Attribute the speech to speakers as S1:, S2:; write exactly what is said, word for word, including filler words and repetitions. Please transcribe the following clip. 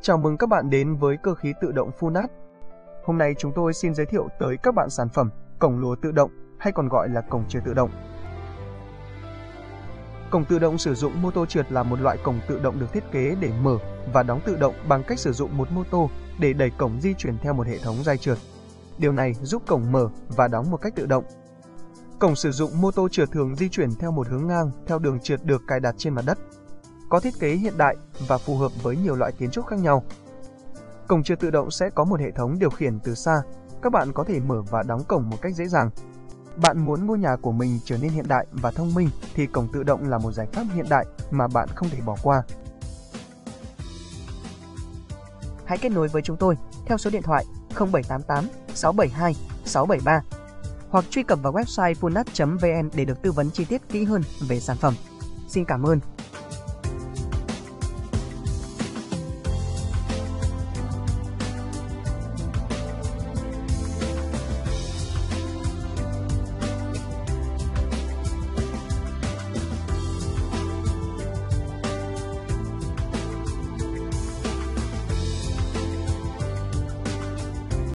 S1: Chào mừng các bạn đến với cơ khí tự động Funat. Hôm nay chúng tôi xin giới thiệu tới các bạn sản phẩm cổng lúa tự động hay còn gọi là cổng trượt tự động. Cổng tự động sử dụng mô tô trượt là một loại cổng tự động được thiết kế để mở và đóng tự động bằng cách sử dụng một mô tô để đẩy cổng di chuyển theo một hệ thống dây trượt. Điều này giúp cổng mở và đóng một cách tự động. Cổng sử dụng mô tô trượt thường di chuyển theo một hướng ngang theo đường trượt được cài đặt trên mặt đất. Có thiết kế hiện đại và phù hợp với nhiều loại kiến trúc khác nhau. Cổng trượt tự động sẽ có một hệ thống điều khiển từ xa. Các bạn có thể mở và đóng cổng một cách dễ dàng. Bạn muốn ngôi nhà của mình trở nên hiện đại và thông minh thì cổng tự động là một giải pháp hiện đại mà bạn không thể bỏ qua.
S2: Hãy kết nối với chúng tôi theo số điện thoại không bảy tám tám sáu bảy hai sáu bảy ba hoặc truy cập vào website funat chấm vn để được tư vấn chi tiết kỹ hơn về sản phẩm. Xin cảm ơn.